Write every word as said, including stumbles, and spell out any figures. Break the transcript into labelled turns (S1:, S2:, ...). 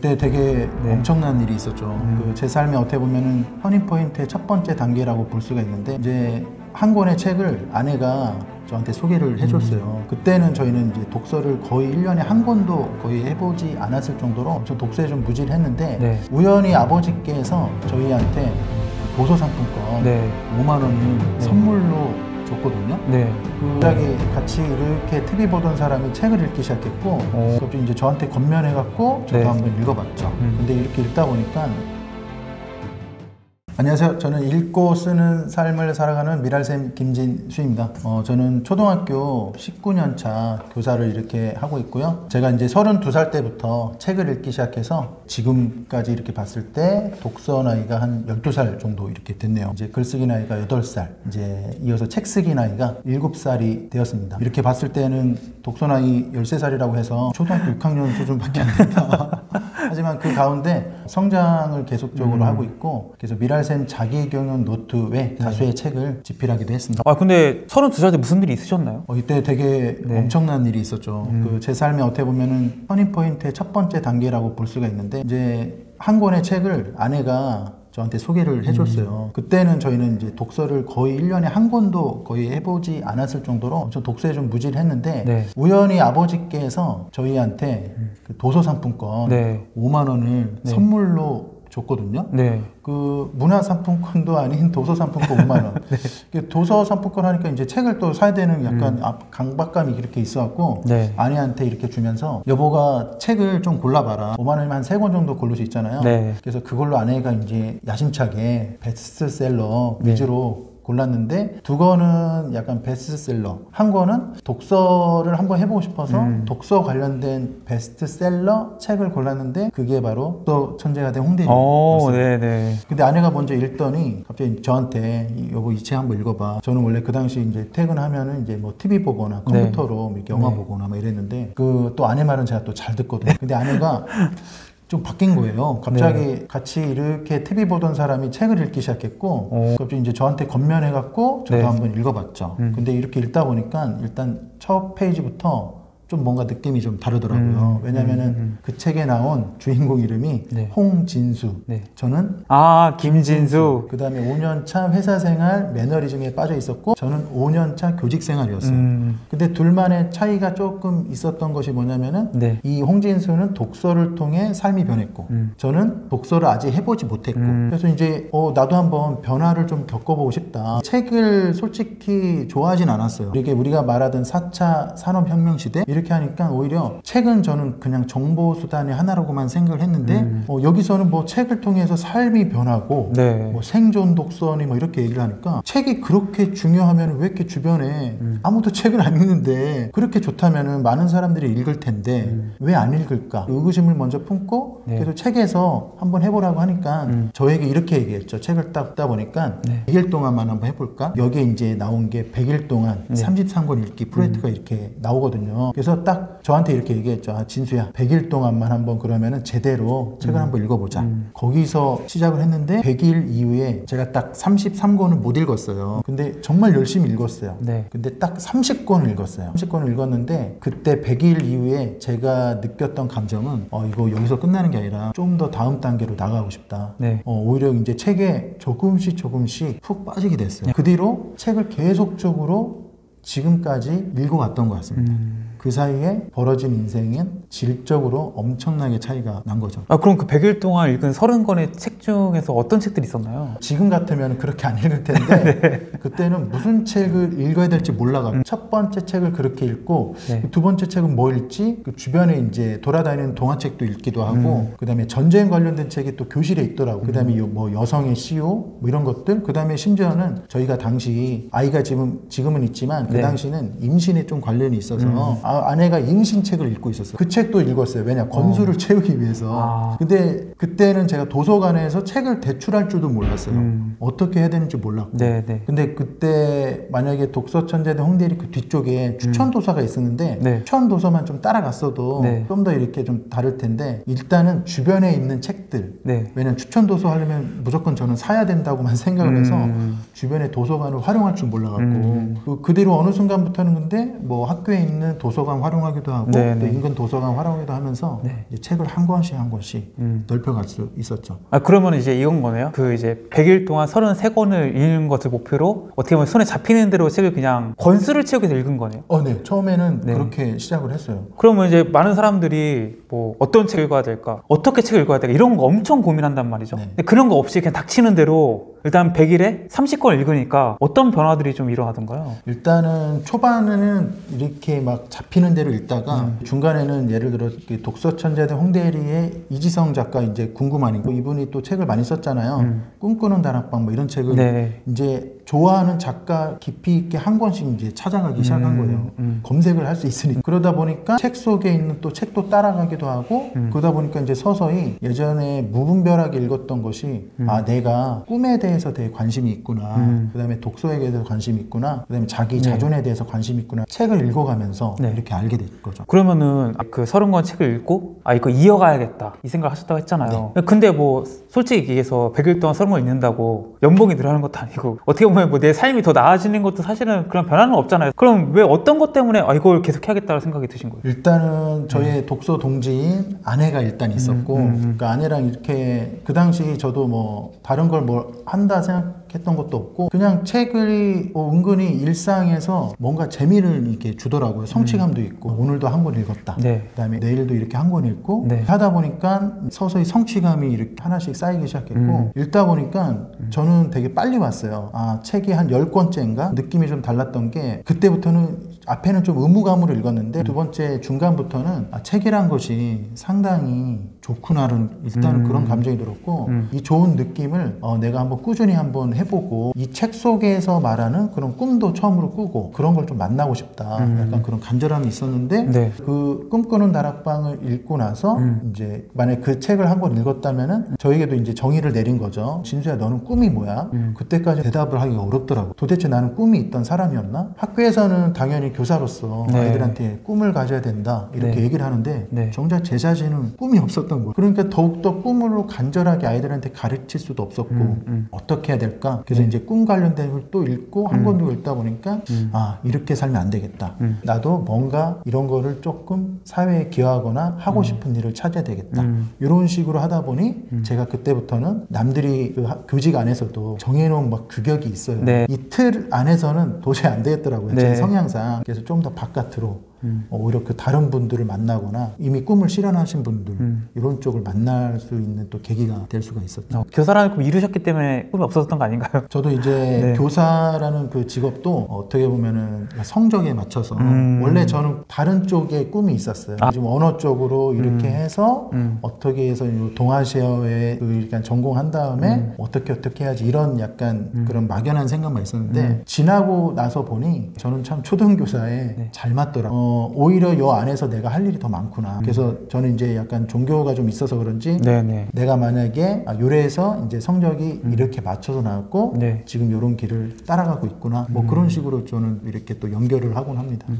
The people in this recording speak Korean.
S1: 그때 되게
S2: 네.
S1: 엄청난 일이 있었죠.
S2: 음.
S1: 그 제 삶에 어떻게 보면은 터닝포인트의 첫 번째 단계라고 볼 수가 있는데, 이제 한 권의 책을 아내가 저한테 소개를 해줬어요. 음. 그때는 저희는 이제 독서를 거의 일 년에 한 권도 거의 해보지 않았을 정도로 저 독서에 좀 무질했는데, 네. 우연히 아버지께서 저희한테 도서 상품권 네. 오만 원을 네. 선물로 줬거든요. 네. 갑자기 같이 이렇게 티비 보던 사람이 책을 읽기 시작했고, 갑자기 이제 저한테 건면해갖고 저도 네. 한번 읽어봤죠. 음. 근데 이렇게 읽다 보니까, 안녕하세요. 저는 읽고 쓰는 삶을 살아가는 미랄쌤 김진수입니다. 어, 저는 초등학교 십구 년 차 교사를 이렇게 하고 있고요. 제가 이제 서른두 살 때부터 책을 읽기 시작해서 지금까지 이렇게 봤을 때 독서 나이가 한 열두 살 정도 이렇게 됐네요. 이제 글쓰기 나이가 여덟 살, 이제 이어서 책 쓰기 나이가 일곱 살이 되었습니다. 이렇게 봤을 때는 독서 나이 열세 살이라고 해서 초등학교 육 학년 수준밖에 안 된다. 하지만 그 가운데 성장을 계속적으로 음. 하고 있고, 그래서 미랄쌤 자기경영 노트 외 다수의 네. 책을 집필하기도 했습니다.
S2: 아 근데 서른두 살 때 무슨 일이 있으셨나요?
S1: 어, 이때 되게 네. 엄청난 일이 있었죠. 음. 그 제 삶에 어떻게 보면은 터닝포인트의 첫 번째 단계라고 볼 수가 있는데, 이제 한 권의 책을 아내가 저한테 소개를 해줬어요. 음. 그때는 저희는 이제 독서를 거의 일 년에 한 권도 거의 해보지 않았을 정도로 저 독서에 좀 무질했는데, 네. 우연히 아버지께서 저희한테 음. 그 도서 상품권 네. 오만 원을 네. 선물로 줬거든요. 네. 그 문화상품권도 아닌 도서상품권 오만 원. 네. 도서상품권 하니까 이제 책을 또 사야 되는 약간 음. 강박감이 이렇게 있어갖고 네. 아내한테 이렇게 주면서, 여보가 책을 좀 골라봐라. 오만 원이면 한 세 권 정도 고를 수 있잖아요. 네. 그래서 그걸로 아내가 이제 야심차게 베스트셀러 네. 위주로 골랐는데, 두 권은 약간 베스트셀러, 한 권은 독서를 한번 해보고 싶어서 음. 독서 관련된 베스트셀러 책을 골랐는데, 그게 바로 독서 천재가 된 홍대리였어요. 네네. 근데 아내가 먼저 읽더니 갑자기 저한테, 여보 이 책 한번 읽어봐. 저는 원래 그 당시 이제 퇴근하면은 이제 뭐 티비 보거나 컴퓨터로 네. 이렇게 영화 네. 보거나 뭐 이랬는데, 그 또 아내 말은 제가 또 잘 듣거든요. 근데 아내가 좀 바뀐 거예요. 갑자기 네. 같이 이렇게 티비 보던 사람이 책을 읽기 시작했고, 오. 갑자기 이제 저한테 건면해갖고 저도 네. 한번 읽어봤죠. 음. 근데 이렇게 읽다 보니까 일단 첫 페이지부터 좀 뭔가 느낌이 좀 다르더라고요. 음, 왜냐면은 음, 음. 그 책에 나온 주인공 이름이 네. 홍진수. 네. 저는
S2: 아 김진수.
S1: 그 다음에 오 년 차 회사 생활 매너리즘에 빠져 있었고, 저는 오 년 차 교직 생활이었어요. 음. 근데 둘만의 차이가 조금 있었던 것이 뭐냐면은 네. 이 홍진수는 독서를 통해 삶이 변했고, 음. 저는 독서를 아직 해보지 못했고, 음. 그래서 이제 어, 나도 한번 변화를 좀 겪어보고 싶다. 책을 솔직히 좋아하진 않았어요. 이게 우리가 말하던 사 차 산업혁명 시대 이렇게 하니까 오히려 책은 저는 그냥 정보수단의 하나라고만 생각을 했는데 음. 어, 여기서는 뭐 책을 통해서 삶이 변하고 네. 뭐 생존 독서니 뭐 이렇게 얘기를 하니까, 책이 그렇게 중요하면 왜 이렇게 주변에 음. 아무도 책을 안 읽는데, 그렇게 좋다면 많은 사람들이 읽을 텐데 음. 왜 안 읽을까? 의구심을 먼저 품고 네. 그래서 책에서 한번 해보라고 하니까 음. 저에게 이렇게 얘기했죠. 책을 딱 따 보니까 네. 백 일 동안만 한번 해볼까? 여기에 이제 나온 게 백 일 동안 네. 삼십삼 권 읽기 프로젝트가 음. 이렇게 나오거든요. 그래서 딱 저한테 이렇게 얘기했죠. 아, 진수야, 백 일 동안만 한번 그러면은 제대로 책을 음. 한번 읽어보자. 음. 거기서 시작을 했는데 백 일 이후에 제가 딱 삼십삼 권을 못 읽었어요. 근데 정말 열심히 읽었어요. 네. 근데 딱 삼십 권을 읽었어요. 삼십 권을 읽었는데, 그때 백 일 이후에 제가 느꼈던 감정은 어, 이거 여기서 끝나는 게 아니라 좀 더 다음 단계로 나가고 싶다. 네. 어, 오히려 이제 책에 조금씩 조금씩 푹 빠지게 됐어요. 네. 그 뒤로 책을 계속적으로 지금까지 읽어왔던 것 같습니다. 음. 그 사이에 벌어진 인생은 질적으로 엄청나게 차이가 난 거죠.
S2: 아, 그럼 그 백 일 동안 읽은 서른 권의 책 중에서 어떤 책들이 있었나요?
S1: 지금 같으면 그렇게 안 읽을 텐데 네. 그때는 무슨 책을 읽어야 될지 몰라가지고 음. 첫 번째 책을 그렇게 읽고 네. 두 번째 책은 뭐 읽지? 그 주변에 이제 돌아다니는 동화책도 읽기도 하고 음. 그 다음에 전쟁 관련된 책이 또 교실에 있더라고. 음. 그 다음에 뭐 여성의 시오 뭐 이런 것들. 그 다음에 심지어는 저희가 당시 아이가 지금, 지금은 있지만 그 네. 당시는 임신에 좀 관련이 있어서 음. 아, 아내가 임신책을 읽고 있었어요. 그 책도 읽었어요. 왜냐? 권수를 어. 채우기 위해서. 아. 근데 그때는 제가 도서관에서 책을 대출할 줄도 몰랐어요. 음. 어떻게 해야 되는지 몰랐고. 네네. 근데 그때 만약에 독서 천재된 홍대리 그 뒤쪽에 추천 도서가 있었는데 네. 추천 도서만 좀 따라갔어도 네. 좀 더 이렇게 좀 다를 텐데, 일단은 주변에 있는 책들. 네. 왜냐면 추천 도서 하려면 무조건 저는 사야 된다고만 생각을 해서 음. 주변에 도서관을 활용할 줄 몰라갖고 음. 그, 그 뒤로 어느 순간부터는 근데 뭐 학교에 있는 도서 도서관 활용하기도 하고
S2: 네,
S1: 또
S2: 네.
S1: 인근 도서관 활용하기도 하면서
S2: 네.
S1: 이제 책을 한 권씩 한 권씩
S2: 음.
S1: 넓혀갈 수 있었죠.
S2: 아, 그러면 이제 이건 거네요. 그 이제 백 일 동안 서른세 권을 읽는 것을 목표로 어떻게 보면 손에 잡히는 대로 책을 그냥 권수를 채우기 위해서 읽은 거네요.
S1: 어, 네. 처음에는
S2: 네.
S1: 그렇게 시작을 했어요.
S2: 그러면 이제 많은 사람들이 뭐 어떤 책을 읽어야 될까? 어떻게 책을 읽어야 될까? 이런 거 엄청 고민한단 말이죠.
S1: 네.
S2: 근데 그런 거 없이 그냥 닥치는 대로 일단 백 일에 삼십 권을 읽으니까 어떤 변화들이 좀 일어나던가요?
S1: 일단은 초반에는 이렇게 막 잡히는 대로 읽다가
S2: 음.
S1: 중간에는 예를 들어 독서 천재대 홍대리의 이지성 작가 이제 궁금하니까 이분이 또 책을 많이 썼잖아요.
S2: 음.
S1: 꿈꾸는 다락방 뭐 이런 책을
S2: 네.
S1: 이제 좋아하는 작가 깊이 있게 한 권씩 이제 찾아가기 시작한
S2: 음,
S1: 거예요.
S2: 음.
S1: 검색을 할 수 있으니까. 그러다 보니까 책 속에 있는 또 책도 따라가기도 하고
S2: 음.
S1: 그러다 보니까 이제 서서히 예전에 무분별하게 읽었던 것이
S2: 음.
S1: 아 내가 꿈에 대해서 되게 관심이 있구나.
S2: 음.
S1: 그다음에 독서에 대해서 관심이 있구나. 그다음에 자기
S2: 네.
S1: 자존에 대해서 관심이 있구나. 책을 읽어가면서
S2: 네.
S1: 이렇게 알게 된 거죠.
S2: 그러면은 그 서른 권 책을 읽고 아 이거 이어가야겠다 이 생각을 하셨다고 했잖아요.
S1: 네.
S2: 근데 뭐 솔직히 얘기해서 백 일 동안 서른 권 읽는다고 연봉이 늘어나는 것도 아니고 어떻게 보면 뭐 내 삶이 더 나아지는 것도 사실은 그런 변화는 없잖아요. 그럼 왜 어떤 것 때문에 아 이걸 계속 해야겠다는 생각이 드신 거예요?
S1: 일단은 저의 독서 동지인 아내가 일단 있었고
S2: 음, 음, 음.
S1: 그 아내랑 이렇게 그 당시 저도 뭐 다른 걸 뭘 한다 생각했던 것도 없고 그냥 책을 뭐 은근히 일상에서 뭔가 재미를 이렇게 주더라고요. 성취감도 있고 오늘도 한 권 읽었다.
S2: 네.
S1: 그다음에 내일도 이렇게 한 권 읽고
S2: 네.
S1: 하다 보니까 서서히 성취감이 이렇게 하나씩 쌓이기 시작했고
S2: 음.
S1: 읽다 보니까 저는 되게 빨리 왔어요. 아 책이 한 열 권째인가 느낌이 좀 달랐던 게 그때부터는 앞에는 좀 의무감으로 읽었는데 두 번째 중간부터는 아, 책이란 것이 상당히 좋구나는 일단은
S2: 음.
S1: 그런 감정이 들었고
S2: 음.
S1: 이 좋은 느낌을 어, 내가 한번 꾸준히 한번 해보고 이 책 속에서 말하는 그런 꿈도 처음으로 꾸고 그런 걸 좀 만나고 싶다.
S2: 음.
S1: 약간 그런 간절함이 있었는데
S2: 네.
S1: 그 꿈꾸는 다락방을 읽고 나서
S2: 음.
S1: 이제 만약에 그 책을 한 권 읽었다면은 저에게도 이제 정의를 내린 거죠. 진수야 너는 꿈이 뭐야?
S2: 음.
S1: 그때까지 대답을 하기가 어렵더라고. 도대체 나는 꿈이 있던 사람이었나? 학교에서는 당연히 교사로서
S2: 네.
S1: 아이들한테 꿈을 가져야 된다 이렇게
S2: 네.
S1: 얘기를 하는데
S2: 네.
S1: 정작 제 자신은 꿈이 없었던 거예요. 그러니까 더욱더 꿈으로 간절하게 아이들한테 가르칠 수도 없었고
S2: 음, 음.
S1: 어떻게 해야 될까? 그래서
S2: 네.
S1: 이제 꿈 관련된 걸 또 읽고 한
S2: 음.
S1: 권도 읽다 보니까
S2: 음.
S1: 아 이렇게 살면 안 되겠다.
S2: 음.
S1: 나도 뭔가 이런 거를 조금 사회에 기여하거나 하고 싶은 일을 찾아야 되겠다.
S2: 음.
S1: 이런 식으로 하다 보니
S2: 음.
S1: 제가 그때부터는 남들이 그 하- 교직 안에서도 정해놓은 막 규격이 있어요.
S2: 네.
S1: 이 틀 안에서는 도저히 안 되겠더라고요.
S2: 네.
S1: 제 성향상. 그래서 좀 더 바깥으로
S2: 음.
S1: 어, 오히려 그 다른 분들을 만나거나 이미 꿈을 실현하신 분들
S2: 음.
S1: 이런 쪽을 만날 수 있는 또 계기가 될 수가 있었죠.
S2: 어, 교사라는 꿈 이루셨기 때문에 꿈이 없었던 거 아닌가요?
S1: 저도 이제
S2: 네.
S1: 교사라는 그 직업도 어떻게 보면은 성적에 맞춰서
S2: 음.
S1: 원래 저는 다른 쪽에 꿈이 있었어요.
S2: 아.
S1: 지금 언어 쪽으로 이렇게
S2: 음.
S1: 해서
S2: 음.
S1: 어떻게 해서 이 동아시아에 그 약간 전공한 다음에
S2: 음.
S1: 어떻게 어떻게 해야지 이런 약간
S2: 음.
S1: 그런 막연한 생각만 있었는데
S2: 음.
S1: 지나고 나서 보니 저는 참 초등교사에
S2: 네.
S1: 잘 맞더라고요. 어, 오히려 요 안에서 내가 할 일이 더 많구나. 그래서 저는 이제 약간 종교가 좀 있어서 그런지
S2: 네네.
S1: 내가 만약에 아, 요래에서 이제 성적이 이렇게 맞춰서 나왔고
S2: 네.
S1: 지금 요런 길을 따라가고 있구나. 뭐 그런 식으로 저는 이렇게 또 연결을 하곤 합니다.